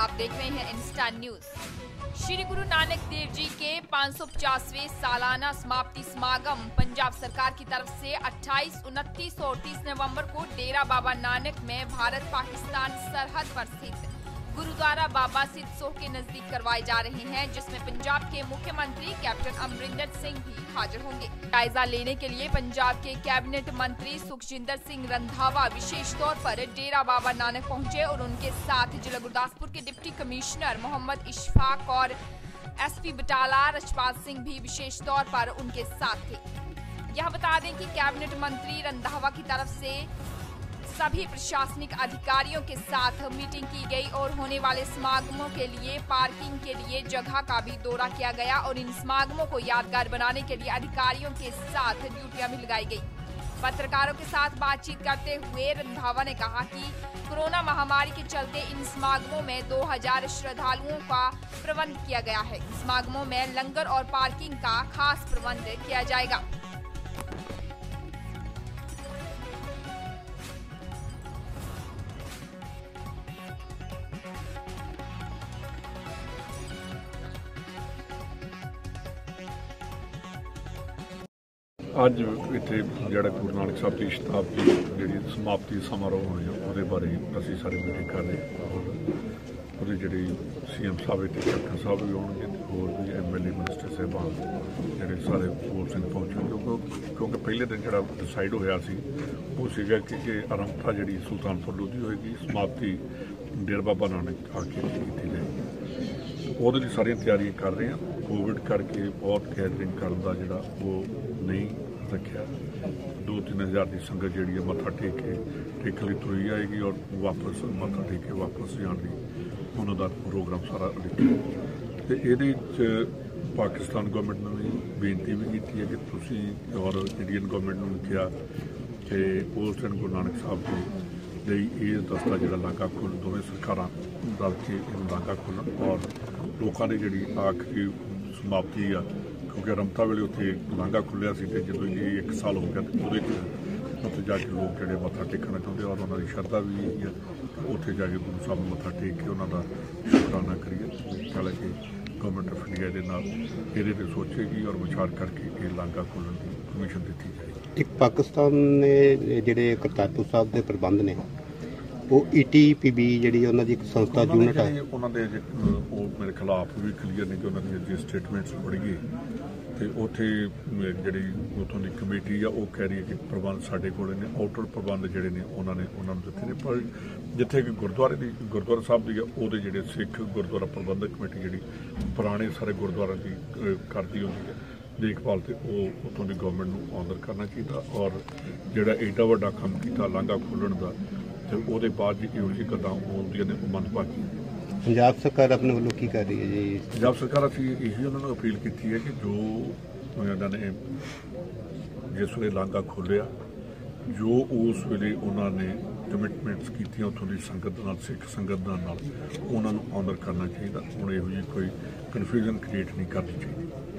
आप देख रहे हैं इंस्टा न्यूज। श्री गुरु नानक देव जी के 550वें सालाना समाप्ति समागम पंजाब सरकार की तरफ से 28, 29 और 30 नवंबर को डेरा बाबा नानक में भारत पाकिस्तान सरहद पर स्थित गुरुद्वारा बाबा सिद्ध सोह के नजदीक करवाए जा रहे हैं, जिसमें पंजाब के मुख्यमंत्री कैप्टन अमरिंदर सिंह भी हाजिर होंगे। जायजा लेने के लिए पंजाब के कैबिनेट मंत्री सुखजिंदर सिंह रंधावा विशेष तौर पर डेरा बाबा नानक पहुंचे और उनके साथ जिला गुरदासपुर के डिप्टी कमिश्नर मोहम्मद इशफाक और एसपी बटाला रजपाल सिंह भी विशेष तौर पर उनके साथ थे। यह बता दें कि कैबिनेट मंत्री रंधावा की तरफ से सभी प्रशासनिक अधिकारियों के साथ मीटिंग की गई और होने वाले समागमों के लिए पार्किंग के लिए जगह का भी दौरा किया गया और इन समागमों को यादगार बनाने के लिए अधिकारियों के साथ ड्यूटियां भी लगाई गई। पत्रकारों के साथ बातचीत करते हुए रंधावा ने कहा कि कोरोना महामारी के चलते इन समागमों में 2000 श्रद्धालुओं का प्रबंध किया गया है। समागमों में लंगर और पार्किंग का खास प्रबंध किया जाएगा। ਅੱਜ ਇੱਥੇ ਜਿਹੜਾ ਗੁਰੂ ਨਾਨਕ ਸਾਹਿਬ ਦੀ ਸ਼ਤਾਬਦੀ ਜਿਹੜੀ ਸਮਾਪਤੀ ਸਮਾਰੋਹ ਹੋਣੀ ਉਹਦੇ ਬਾਰੇ ਅਸੀਂ ਸਾਰੇ ਮੀਟਿੰਗ ਕਰ ਰਹੇ ਔਰ ਉਹਦੇ ਜਿਹੜੇ ਸੀਐਮ ਸਾਹਿਬ ਤੇ ਕੈਪਟਨ ਸਾਹਿਬ ਵੀ ਆਉਣਗੇ ਤੇ ਹੋਰ ਵੀ ਐਮਐਲਏ ਮਿਨਿਸਟਰ ਸਾਹਿਬਾਨ ਜਿਹੜੇ ਸਾਰੇ ਹੋਰ ਸਿੰਘ ਪਹੁੰਚਣਗੇ ਕਿਉਂਕਿ ਪਹਿਲੇ ਦਿਨ ਜਿਹੜਾ ਡਿਸਾਈਡ ਹੋਇਆ ਸੀ ਉਹ ਸੀਗਾ ਕਿ ਆਰੰਭਤਾ ਜਿਹੜੀ ਸੁਲਤਾਨਪੁਰ ਲੋਧੀ ਹੋਏਗੀ, ਸਮਾਪਤੀ ਡੇਰਾ ਬਾਬਾ ਨਾਨਕ ਆ ਕੇ ਕੀਤੀ ਜਾਏਗੀ। ਉਹਦੇ ਲਈ ਸਾਰੀਆਂ ਤਿਆਰੀਆਂ ਕਰ ਰਹੇ ਹਾਂ। ਕੋਵਿਡ ਕਰਕੇ ਬਹੁਤ ਗੈਦਰਿੰਗ ਕਰਨ ਦਾ ਜਿਹੜਾ ਉਹ ਨਹੀਂ ਰੱਖਿਆ। 2-3 ਹਜ਼ਾਰ ਦੀ ਸੰਗਤ ਜਿਹੜੀ ਹੈ ਮੱਥਾ ਟੇਕ ਲਈ ਤੁਰੀ ਆਏਗੀ ਔਰ ਵਾਪਸ ਮੱਥਾ ਟੇਕ ਕੇ ਵਾਪਸ ਜਾਣ ਲਈ ਉਹਨਾਂ ਦਾ ਪ੍ਰੋਗਰਾਮ ਸਾਰਾ ਲਿਖਿਆ। ਤੇ ਇਹਦੇ 'ਚ ਪਾਕਿਸਤਾਨ ਗਵਰਨਮੈਂਟ ਨੂੰ ਵੀ ਬੇਨਤੀ ਵੀ ਕੀਤੀ ਹੈ ਕਿ ਤੁਸੀਂ ਔਰ ਇੰਡੀਅਨ ਗਵਰਨਮੈਂਟ ਨੂੰ ਕਿਹਾ ਕਿ ਉਸ ਦਿਨ ਗੁਰੂ ਨਾਨਕ ਸਾਹਿਬ ਲਈ ਇਹ ਦਸਤਾ ਜਿਹੜਾ ਲਾਂਘਾ ਖੋਲ੍ਹਣ, ਦੋਵੇਂ ਸਰਕਾਰਾਂ ਰਲ ਕੇ ਇਹਨੂੰ ਲਾਂਘਾ ਖੋਲ੍ਹਣ ਔਰ ਲੋਕਾਂ ਦੀ ਜਿਹੜੀ ਆਖਰੀ ਸਮਾਪਤੀ ਆ ਕਿਉਂਕਿ ਰਮਤਾ ਵੇਲੇ ਉੱਥੇ ਲਾਂਘਾ ਖੁੱਲ੍ਹਿਆ ਸੀ ਅਤੇ ਜਦੋਂ ਇਹ 1 ਸਾਲ ਹੋ ਗਿਆ ਅਤੇ ਉਹਦੇ 'ਚ ਉੱਥੇ ਜਾ ਕੇ ਲੋਕ ਜਿਹੜੇ ਮੱਥਾ ਟੇਕਣਾ ਚਾਹੁੰਦੇ ਔਰ ਉਹਨਾਂ ਦੀ ਸ਼ਰਧਾ ਵੀ ਇਹੀ ਹੈ ਉੱਥੇ ਜਾ ਕੇ ਗੁਰੂ ਸਾਹਿਬ ਨੂੰ ਮੱਥਾ ਟੇਕ ਕੇ ਉਹਨਾਂ ਦਾ ਸ਼ੁਕਰਾਨਾ ਕਰੀਏ। ਹਾਲਾਂਕਿ ਗਵਰਨਮੈਂਟ ਆਫ ਇੰਡੀਆ ਦੇ ਨਾਲ ਇਹਦੇ 'ਤੇ ਸੋਚੇਗੀ ਔਰ ਵਿਚਾਰ ਕਰਕੇ ਇਹ ਲਾਂਘਾ ਖੋਲ੍ਹਣ ਦੀ ਪਰਮਿਸ਼ਨ ਦਿੱਤੀ ਜਾਏਗੀ। ਇੱਕ ਪਾਕਿਸਤਾਨ ਨੇ ਜਿਹੜੇ ਕਰਤਾਰਪੁਰ ਸਾਹਿਬ ਦੇ ਪ੍ਰਬੰਧ ਨੇ ਉਹ ETPB ਜਿਹੜੀ ਉਹਨਾਂ ਦੀ ਇੱਕ ਸੰਸਥਾ ਯੂਨਿਟ ਹੈ, ਉਹਨਾਂ ਦੇ ਉਹ ਮੇਰੇ ਖਿਲਾਫ ਵੀ ਕਲੀਅਰ ਨੇ ਕਿ ਉਹਨਾਂ ਦੀਆਂ ਜੇ ਸਟੇਟਮੈਂਟਸ ਪੜ੍ਹੀਏ ਅਤੇ ਉੱਥੇ ਜਿਹੜੀ ਉੱਥੋਂ ਦੀ ਕਮੇਟੀ ਆ ਉਹ ਕਹਿ ਰਹੀ ਹੈ ਕਿ ਪ੍ਰਬੰਧ ਸਾਡੇ ਕੋਲ ਨੇ, ਆਊਟਰ ਪ੍ਰਬੰਧ ਜਿਹੜੇ ਨੇ ਉਹਨਾਂ ਨੂੰ ਦਿੱਤੇ ਨੇ। ਪਰ ਜਿੱਥੇ ਕਿ ਗੁਰਦੁਆਰਾ ਸਾਹਿਬ ਦੀ ਆ ਉਹਦੇ ਜਿਹੜੇ ਸਿੱਖ ਗੁਰਦੁਆਰਾ ਪ੍ਰਬੰਧਕ ਕਮੇਟੀ ਜਿਹੜੀ ਪੁਰਾਣੇ ਸਾਰੇ ਗੁਰਦੁਆਰਿਆਂ ਦੀ ਕਰਦੀ ਹੁੰਦੀ ਹੈ ਦੇਖਭਾਲ, ਤੇ ਉਹ ਉੱਥੋਂ ਦੀ ਗਵਰਨਮੈਂਟ ਨੂੰ ਆਨਰ ਕਰਨਾ ਚਾਹੀਦਾ ਔਰ ਜਿਹੜਾ ਏਡਾ ਵੱਡਾ ਕੰਮ ਕੀਤਾ ਲਾਂਘਾ ਖੋਲ੍ਹਣ ਦਾ ਤੇ ਉਹਦੇ ਬਾਅਦ ਜੀ ਇਹੋ ਜਿਹੀ ਗੱਲਾਂ ਹੁੰਦੀਆਂ ਨੇ ਉਹ ਮੰਦਭਾਗੀ। ਪੰਜਾਬ ਸਰਕਾਰ ਆਪਣੇ ਵੱਲੋਂ ਕੀ ਕਰ ਰਹੀ ਹੈ ਜੀ? ਪੰਜਾਬ ਸਰਕਾਰ ਅਸੀਂ ਇਹੀ ਉਹਨਾਂ ਨੂੰ ਅਪੀਲ ਕੀਤੀ ਹੈ ਕਿ ਜੋ ਇਹਨਾਂ ਨੇ ਜਿਸ ਵੇਲੇ ਲਾਂਘਾ ਖੋਲ੍ਹਿਆ, ਜੋ ਉਸ ਵੇਲੇ ਉਹਨਾਂ ਨੇ ਕਮਿਟਮੈਂਟਸ ਕੀਤੀਆਂ ਉੱਥੋਂ ਦੀ ਸੰਗਤ ਨਾਲ, ਸਿੱਖ ਸੰਗਤ ਨਾਲ ਉਹਨਾਂ ਨੂੰ ਆਨਰ ਕਰਨਾ ਚਾਹੀਦਾ। ਹੁਣ ਇਹੋ ਜਿਹੀ ਕੋਈ ਕਨਫਿਊਜ਼ਨ ਕ੍ਰੀਏਟ ਨਹੀਂ ਕਰਨੀ ਚਾਹੀਦੀ।